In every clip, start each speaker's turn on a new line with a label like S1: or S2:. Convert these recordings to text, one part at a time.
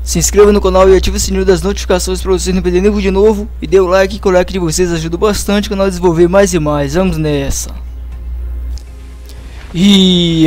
S1: Se inscreva no canal e ative o sininho das notificações para vocês não perderem nenhum vídeo novo. E dê o like, que o like de vocês ajuda bastante o canal a desenvolver mais e mais. Vamos nessa. E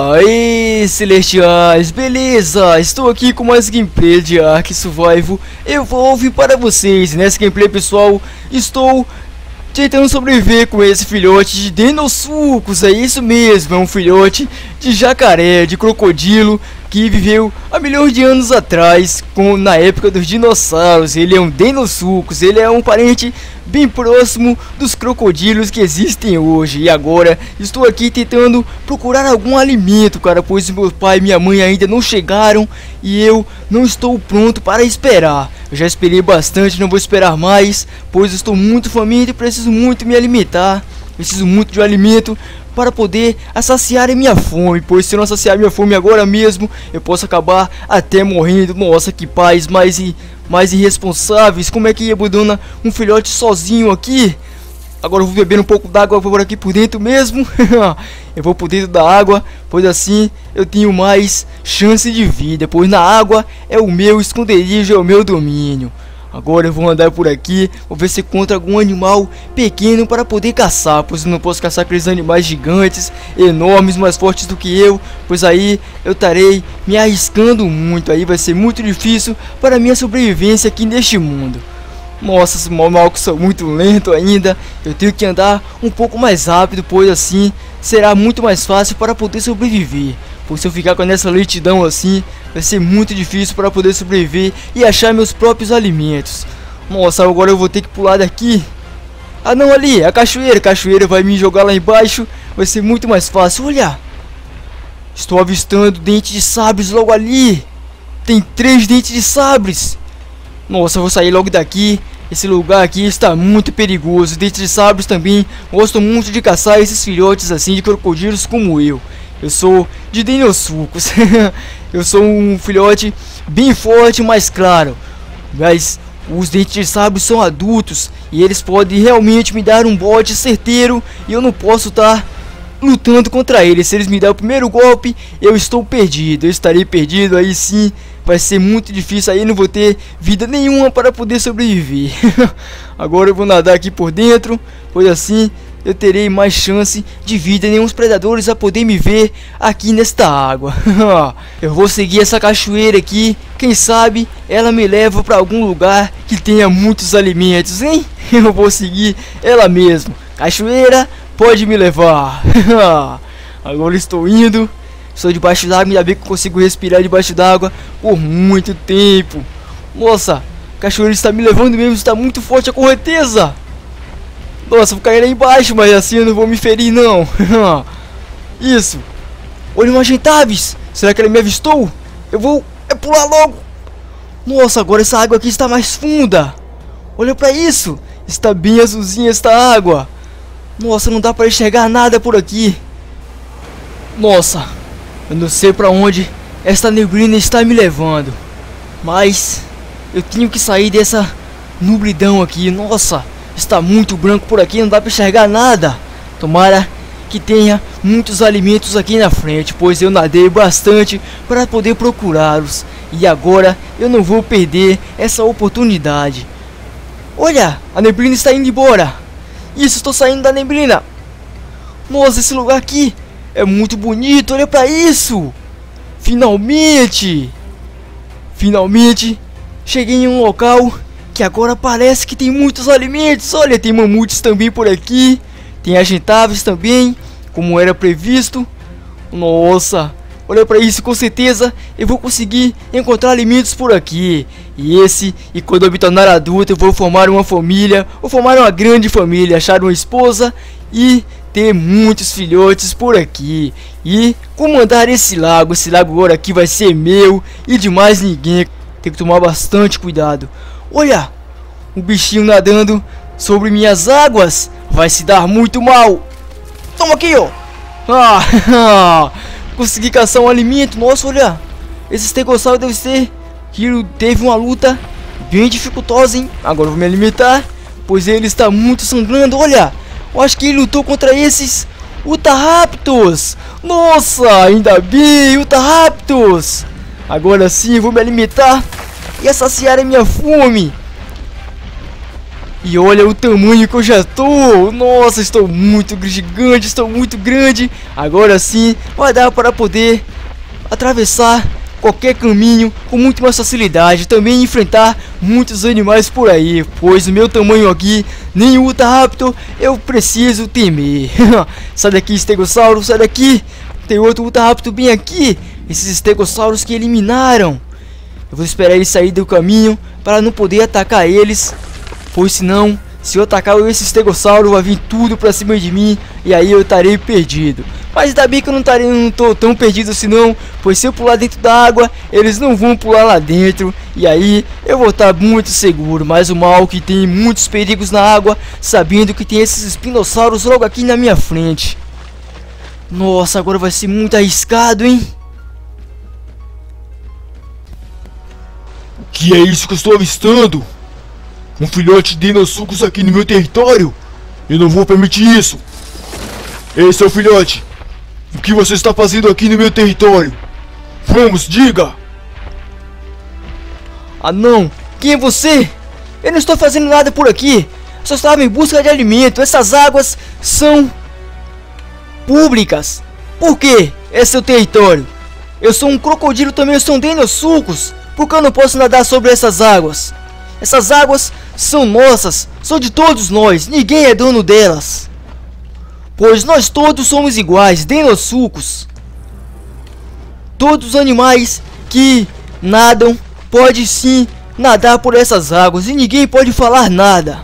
S1: aí, celestiais, beleza? Estou aqui com mais gameplay de Ark Survival Evolve para vocês. Nessa gameplay, pessoal, estou tentando sobreviver com esse filhote de Deinosuchus. É isso mesmo, é um filhote de jacaré, de crocodilo, que viveu há milhões de anos atrás, na época dos dinossauros. Ele é um Deinosuchus, ele é um parente bem próximo dos crocodilos que existem hoje. E agora estou aqui tentando procurar algum alimento, cara, pois meu pai e minha mãe ainda não chegaram e eu não estou pronto para esperar. Eu já esperei bastante, não vou esperar mais, pois estou muito faminto e preciso muito me alimentar. Preciso muito de um alimento para poder saciar a minha fome, pois se eu não saciar minha fome agora mesmo, eu posso acabar até morrendo. Nossa, que pais mais irresponsáveis. Como é que abandona um filhote sozinho aqui? Agora eu vou beber um pouco d'água por aqui por dentro mesmo. Eu vou por dentro da água, pois assim eu tenho mais chance de vida, pois na água é o meu esconderijo, é o meu domínio. Agora eu vou andar por aqui, vou ver se encontro algum animal pequeno para poder caçar, pois eu não posso caçar aqueles animais gigantes, enormes, mais fortes do que eu, pois aí eu estarei me arriscando muito, aí vai ser muito difícil para a minha sobrevivência aqui neste mundo. Nossa, esses malcos são muito lentos ainda, eu tenho que andar um pouco mais rápido, pois assim será muito mais fácil para poder sobreviver. Pois se eu ficar com essa lentidão assim, vai ser muito difícil para poder sobreviver e achar meus próprios alimentos. Nossa, agora eu vou ter que pular daqui. Ah não, ali, a cachoeira vai me jogar lá embaixo, vai ser muito mais fácil. Olha, estou avistando dentes de sabres logo ali. Tem 3 dentes de sabres. Nossa, eu vou sair logo daqui. Esse lugar aqui está muito perigoso. Dentes de sabres também gostam muito de caçar esses filhotes assim de crocodilos como eu. Eu sou de Deinosuchus. Eu sou um filhote bem forte, mas claro, mas os dentes de sabre são adultos e eles podem realmente me dar um bote certeiro e eu não posso estar lutando contra eles. Se eles me darem o primeiro golpe, eu estou perdido. Eu estarei perdido, aí sim vai ser muito difícil, aí não vou ter vida nenhuma para poder sobreviver. Agora eu vou nadar aqui por dentro, pois assim eu terei mais chance de vida, nenhum predadores a poder me ver aqui nesta água. Eu vou seguir essa cachoeira aqui, quem sabe ela me leva para algum lugar que tenha muitos alimentos, hein? Eu vou seguir ela mesmo. Cachoeira, pode me levar. Agora estou indo. Estou debaixo d'água, ainda bem que eu consigo respirar debaixo d'água por muito tempo. Nossa, a cachoeira está me levando mesmo, está muito forte a correnteza. Nossa, vou cair lá embaixo, mas assim eu não vou me ferir não. Isso. Olha uma Gentavis. Será que ela me avistou? Eu vou pular logo. Nossa, agora essa água aqui está mais funda. Olha pra isso. Está bem azulzinha esta água. Nossa, não dá pra enxergar nada por aqui. Nossa, eu não sei pra onde esta neblina está me levando, mas eu tenho que sair dessa nublidão aqui. Nossa, está muito branco por aqui, não dá pra enxergar nada. Tomara que tenha muitos alimentos aqui na frente, pois eu nadei bastante para poder procurá-los. E agora eu não vou perder essa oportunidade. Olha, a neblina está indo embora. Isso, estou saindo da neblina. Nossa, esse lugar aqui é muito bonito, olha pra isso. Finalmente cheguei em um local que agora parece que tem muitos alimentos. Olha, tem mamutes também por aqui. Tem agentáveis também, como era previsto. Nossa, olha pra isso, com certeza eu vou conseguir encontrar alimentos por aqui. E quando eu me tornar adulto, eu vou formar uma família. Vou formar uma grande família, achar uma esposa e ter muitos filhotes por aqui. E comandar esse lago agora aqui vai ser meu e de mais ninguém. Tem que tomar bastante cuidado. Olha, um bichinho nadando sobre minhas águas. Vai se dar muito mal. Toma aqui, ó. Consegui caçar um alimento. Nossa, olha, esse estegossauro deve ser que teve uma luta bem dificultosa, hein? Agora eu vou me alimentar, pois ele está muito sangrando. Olha, eu acho que ele lutou contra esses Utahraptors. Nossa, ainda bem, Utahraptors. Agora sim, vou me alimentar. e a saciar a minha fome. E olha o tamanho que eu já tô. Nossa, estou muito gigante, estou muito grande. Agora sim vai dar para poder atravessar qualquer caminho com muito mais facilidade. Também enfrentar muitos animais por aí, pois o meu tamanho aqui, nem o Utahraptor eu preciso temer. Sai daqui, Stegossauro, sai daqui. Tem outro Utahraptor bem aqui. Esses Stegossauros que eliminaram. Eu vou esperar eles sair do caminho para não poder atacar eles, pois senão, se eu atacar esse Stegossauro, vai vir tudo pra cima de mim e aí eu estarei perdido. Mas ainda bem que eu não tô tão perdido assim não, pois se eu pular dentro da água, eles não vão pular lá dentro e aí eu vou estar muito seguro. Mas o mal que tem muitos perigos na água, sabendo que tem esses espinossauros logo aqui na minha frente. Nossa, agora vai ser muito arriscado, hein?
S2: Que é isso que eu estou avistando? Um filhote de Deinosuchus aqui no meu território? Eu não vou permitir isso. Ei, seu filhote, o que você está fazendo aqui no meu território? Vamos, diga!
S1: Ah não, quem é você? Eu não estou fazendo nada por aqui. Só estava em busca de alimento. Essas águas são públicas. Por quê? É seu território. Eu sou um crocodilo também, eu sou um Deinosuchus. Por que eu não posso nadar sobre essas águas? Essas águas são nossas, são de todos nós, ninguém é dono delas. Pois nós todos somos iguais, Deinosuchus. Todos os animais que nadam podem sim nadar por essas águas e ninguém pode falar nada.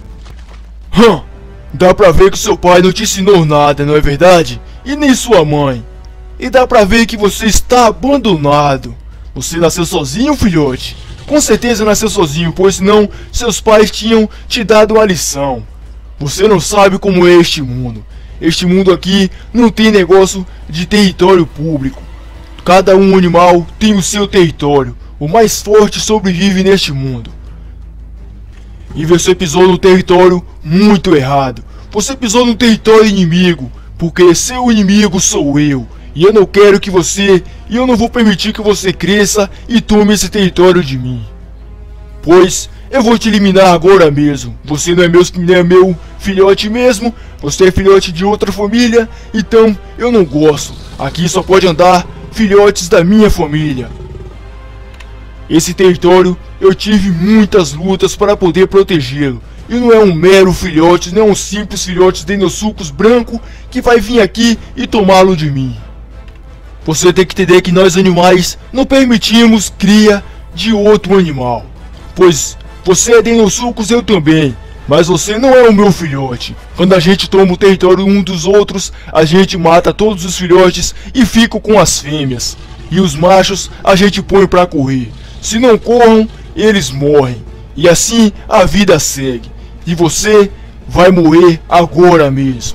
S2: Dá pra ver que seu pai não te ensinou nada, não é verdade? E nem sua mãe. E dá pra ver que você está abandonado. Você nasceu sozinho, filhote? Com certeza nasceu sozinho, pois senão seus pais tinham te dado uma lição. Você não sabe como é este mundo. Este mundo aqui não tem negócio de território público. Cada um animal tem o seu território. O mais forte sobrevive neste mundo. E você pisou no território muito errado. Você pisou no território inimigo, porque seu inimigo sou eu. E eu não quero que você, e eu não vou permitir que você cresça e tome esse território de mim. Pois eu vou te eliminar agora mesmo. Você não é meu filhote mesmo, você é filhote de outra família, então eu não gosto. Aqui só pode andar filhotes da minha família. Esse território eu tive muitas lutas para poder protegê-lo. E não é um mero filhote, não é um simples filhote de Deinosuchus branco que vai vir aqui e tomá-lo de mim. Você tem que entender que nós animais não permitimos cria de outro animal. Pois você é Deinosuchus, eu também. Mas você não é o meu filhote. Quando a gente toma o território um dos outros, a gente mata todos os filhotes e fica com as fêmeas. E os machos a gente põe pra correr. Se não corram, eles morrem. E assim a vida segue. E você vai morrer agora mesmo.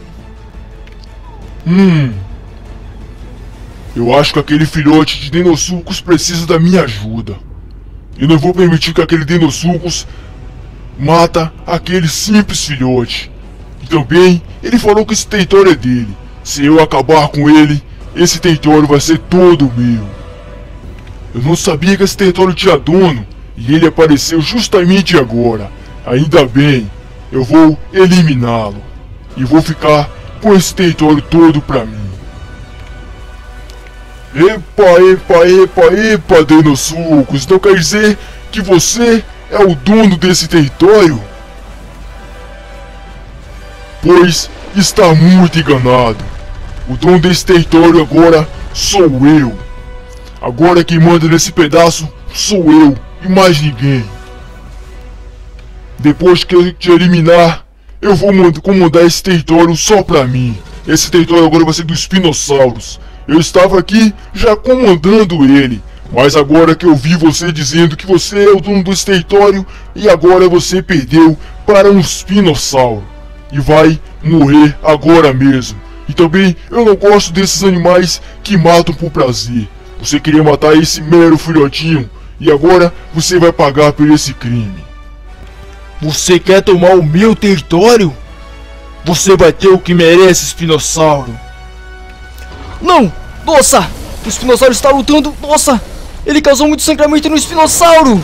S3: Eu acho que aquele filhote de Deinosuchus precisa da minha ajuda. Eu não vou permitir que aquele Deinosuchus mata aquele simples filhote. E também, ele falou que esse território é dele. Se eu acabar com ele, esse território vai ser todo meu. Eu não sabia que esse território tinha dono, e ele apareceu justamente agora. Ainda bem, eu vou eliminá-lo. E vou ficar com esse território todo pra mim. Epa, Deinosuchus, então quer dizer que você é o dono desse território? Pois está muito enganado. O dono desse território agora sou eu. Agora quem manda nesse pedaço sou eu e mais ninguém. Depois que eu te eliminar, eu vou comandar esse território só pra mim. Esse território agora vai ser dos Spinossauros. Eu estava aqui já comandando ele, mas agora que eu vi você dizendo que você é o dono desse território e agora você perdeu para um Spinossauro e vai morrer agora mesmo. E também eu não gosto desses animais que matam por prazer. Você queria matar esse mero filhotinho e agora você vai pagar por esse crime.
S2: Você quer tomar o meu território? Você vai ter o que merece, Espinossauro.
S1: Não! Nossa! O Espinossauro está lutando! Nossa! Ele causou muito sangramento no Espinossauro!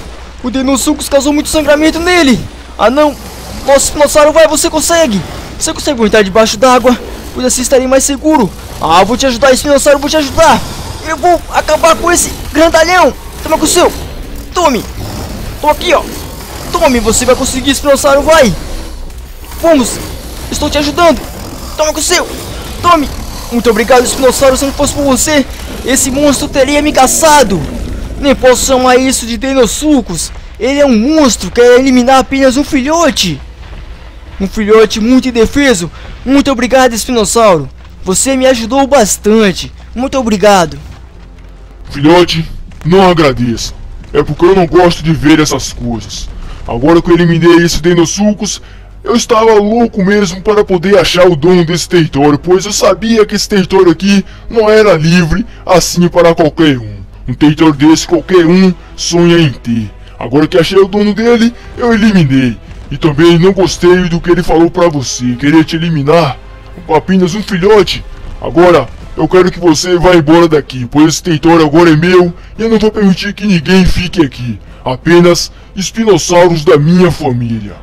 S1: O Deinosuchus causou muito sangramento nele. Ah não. Nossa, Espinossauro, vai, você consegue. Você consegue aguentar debaixo d'água, pois assim estarei mais seguro. Ah, vou te ajudar, Espinossauro, vou te ajudar. Eu vou acabar com esse grandalhão. Toma com o seu. Tome. Tô aqui, ó. Tome, você vai conseguir, Espinossauro, vai. Vamos. Estou te ajudando. Toma com o seu. Tome. Muito obrigado, Espinossauro. Se não fosse por você, esse monstro teria me caçado. Nem posso chamar isso de Deinosuchus. Ele é um monstro, quer eliminar apenas um filhote. Um filhote muito indefeso. Muito obrigado, Espinossauro. Você me ajudou bastante. Muito obrigado.
S3: Filhote, não agradeça. É porque eu não gosto de ver essas coisas. Agora que eu eliminei esse Deinosuchus, eu estava louco mesmo para poder achar o dono desse território, pois eu sabia que esse território aqui não era livre assim para qualquer um. Um território desse qualquer um sonha em ter. Agora que achei o dono dele, eu eliminei. E também não gostei do que ele falou pra você, querer te eliminar com apenas um filhote. Agora, eu quero que você vá embora daqui, pois esse território agora é meu e eu não vou permitir que ninguém fique aqui. Apenas espinossauros da minha família.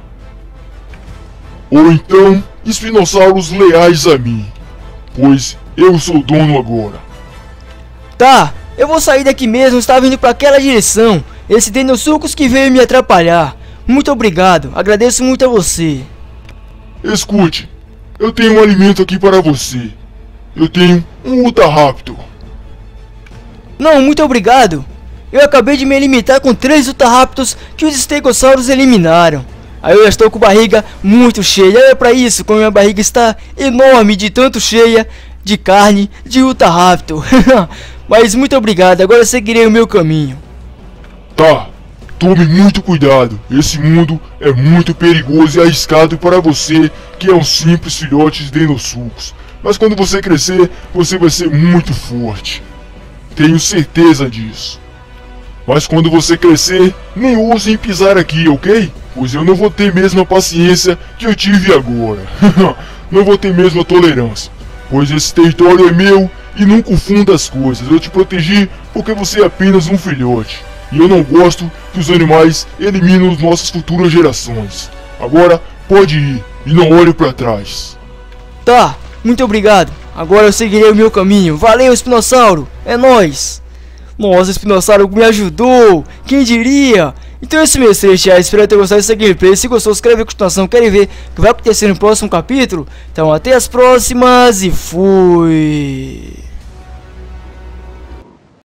S3: Ou então, espinossauros leais a mim, pois eu sou o dono agora.
S1: Tá, eu vou sair daqui mesmo, estava indo para aquela direção. Esse Deinosuchus que veio me atrapalhar. Muito obrigado, agradeço muito a você.
S3: Escute, eu tenho um alimento aqui para você. Eu tenho um Utahraptor.
S1: Não, muito obrigado. Eu acabei de me alimentar com 3 Utahraptors que os Stegossauros eliminaram. Aí eu estou com barriga muito cheia. Olha pra isso, como minha barriga está enorme de tanto cheia de carne de Utahraptor. Mas muito obrigado, agora seguirei o meu caminho.
S3: Tá, tome muito cuidado. Esse mundo é muito perigoso e arriscado para você que é um simples filhote de Deinosuchus. Mas quando você crescer, você vai ser muito forte. Tenho certeza disso. Mas quando você crescer, nem ousem pisar aqui, ok? Pois eu não vou ter mesmo a paciência que eu tive agora. Não vou ter mesmo a tolerância. Pois esse território é meu e não confunda as coisas. Eu te protegi porque você é apenas um filhote. E eu não gosto que os animais eliminem as nossas futuras gerações. Agora, pode ir e não olhe para trás.
S1: Tá, muito obrigado. Agora eu seguirei o meu caminho. Valeu, Espinossauro. É nóis. Nossa, Espinossauro me ajudou. Quem diria? Então é isso, meus celestiais. Espero ter gostado dessa gameplay. Se gostou, se inscreve na continuação. Querem ver o que vai acontecer no próximo capítulo? Então até as próximas e fui.